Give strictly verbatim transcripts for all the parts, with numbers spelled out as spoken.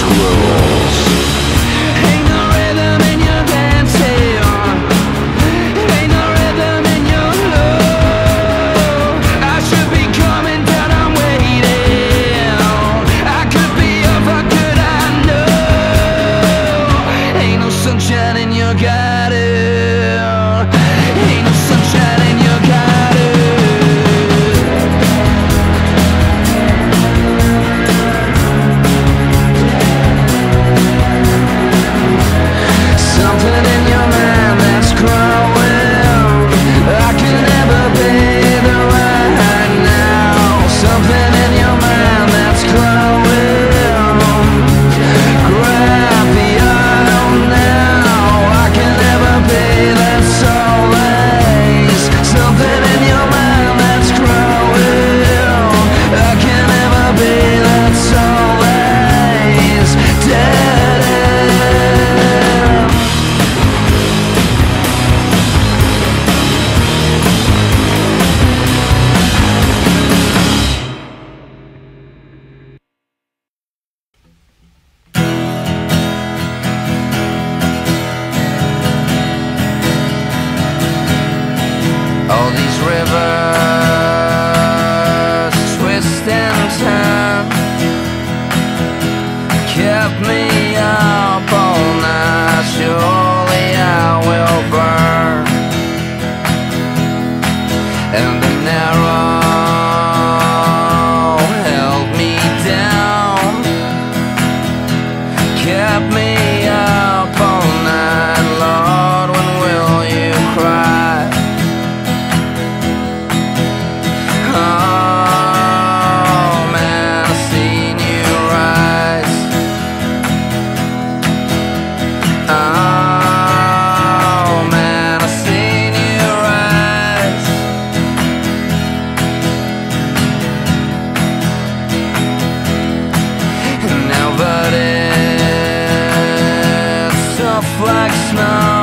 squirrels. Ain't no rhythm in your dancing, ain't no rhythm in your love. I should be coming down, I'm waiting. I could be up, how could I know? Ain't no sunshine in your garden, ain't no sunshine in your garden. Something in your mind that's growing, I can never be the right now. Something in your mind that's growing, grab the arm now. I can never be that soulless. Something in your mind that's growing, I can never be that soulless. Dead end. All these rivers twist and turn, kept me up all night. Surely I will burn. And the narrow held me down, kept me up all night. Lord, when will you cry? Oh man, I've seen you rise. Oh man, I've seen you rise. Now but it's tough like snow.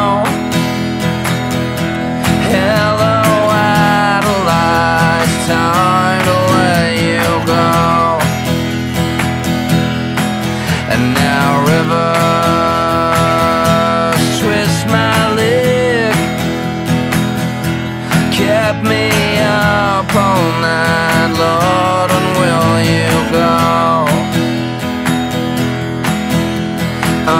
Hello, idolize, time to let you go. And now rivers twist my leg, kept me up all night. Lord, when will you go? Oh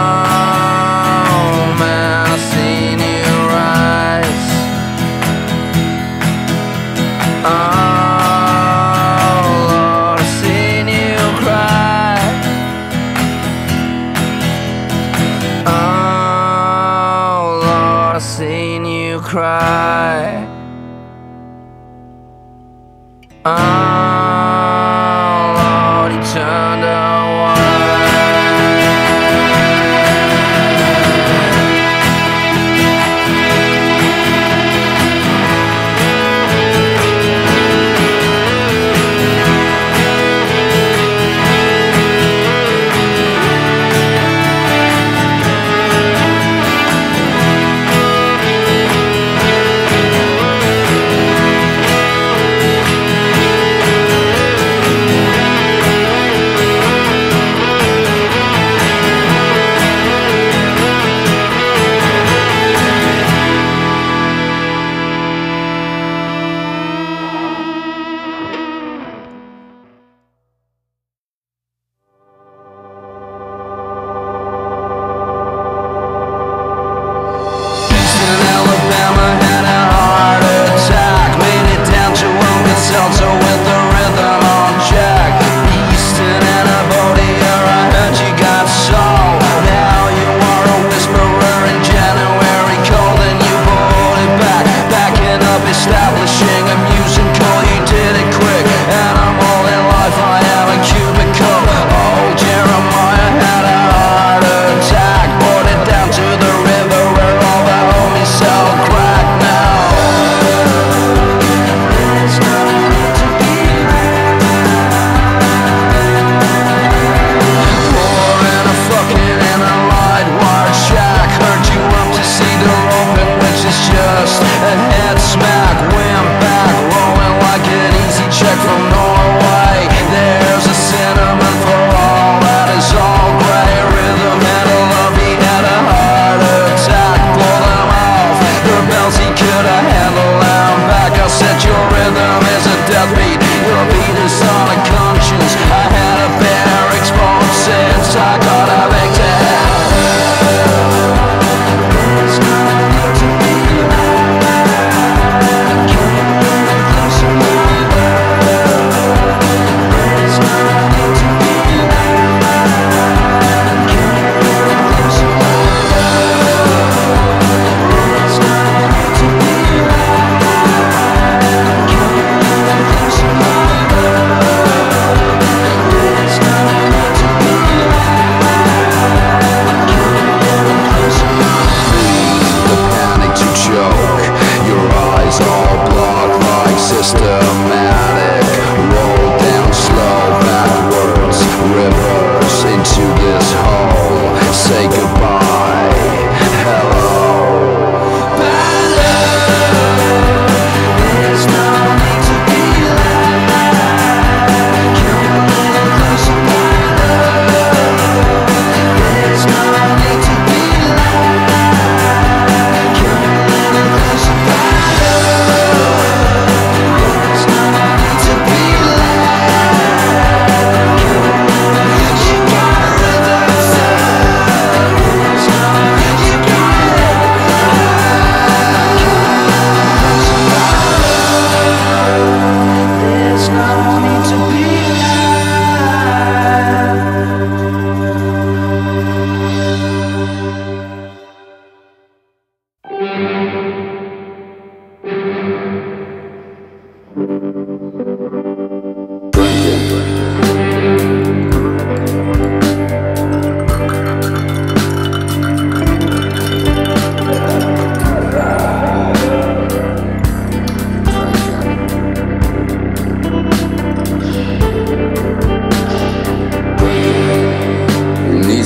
man, I've seen you rise. Oh Lord, I've seen you cry. Oh Lord, I've seen you cry. Oh Lord, he turned away.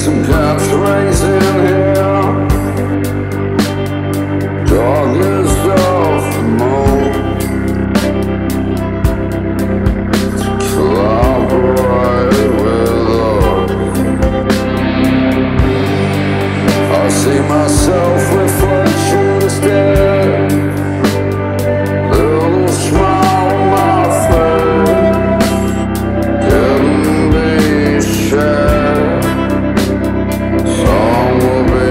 some cats racing here. Darkest of the moon, collaborate with us. I see myself reflections there. Little smile on my face, couldn't be shared. Some will be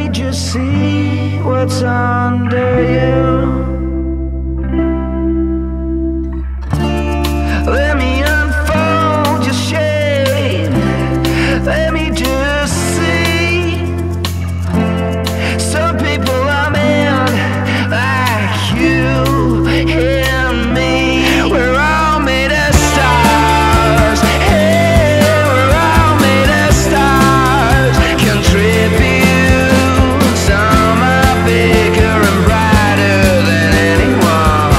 me just see what's under you. Let me unfold your shade. Let me just see. Some people are meant like you and me. We're all made of stars. Hey, we're all made of stars. Contribute. Some are bigger and brighter than anyone.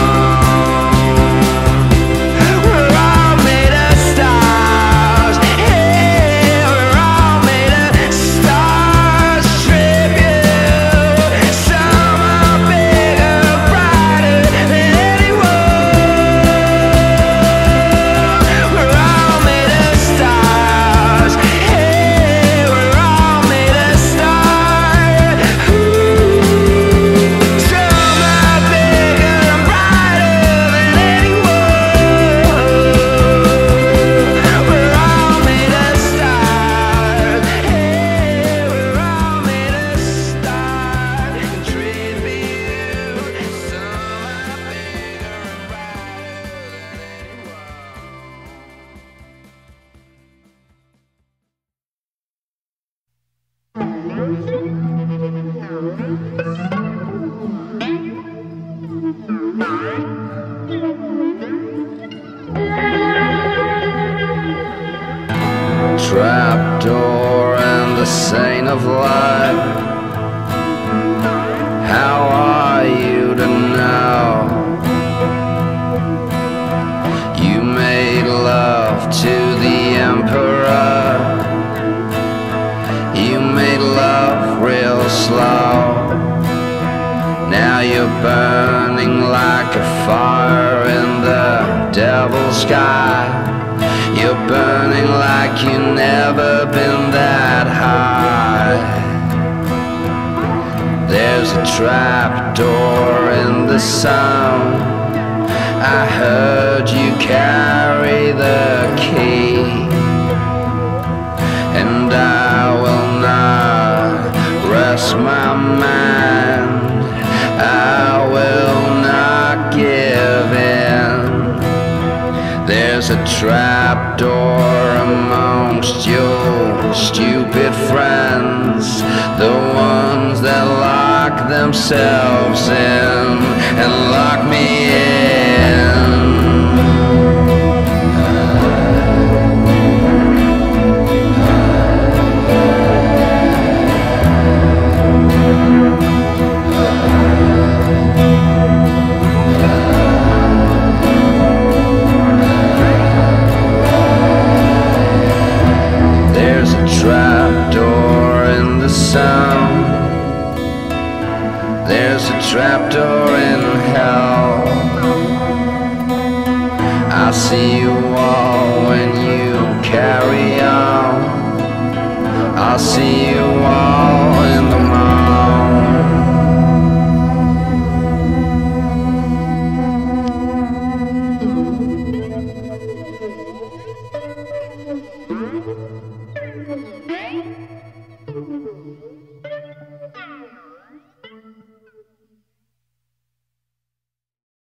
We're all made of stars. Hey, we're all made of stars. Tribute. Some are bigger and brighter than anyone. We're all made of stars. Hey, we're all made of stars. Some are bigger and brighter than anyone. We're all made of stars. Hey, we're all made of stars. Contribute. Some are bigger and brighter than anyone. Trapdoor and the saint of light. How are you to know? You made love to the emperor. You made love real slow. Now you're burning like a fire in the devil's sky. You're burning like you've never been that high. There's a trapdoor in the sound. I heard you carry the key, and I will not rest my mind. I will not give in. There's a trapdoor amongst your stupid friends, the ones that lock themselves in and lock me in. Trapdoor in the sound. There's a trapdoor in hell. I see you all when you carry on. I'll see you all in the mall. Thank you.